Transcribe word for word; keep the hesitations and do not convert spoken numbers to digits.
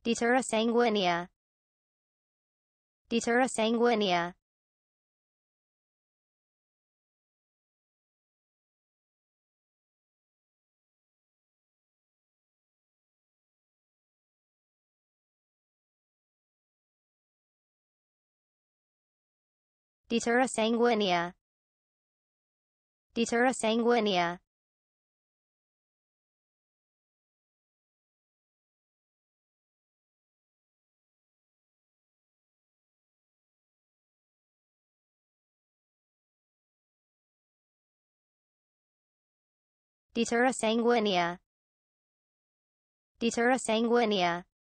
Datura sanguinea. Datura sanguinea. Datura sanguinea. Datura sanguinea. Datura sanguinea. Datura sanguinea.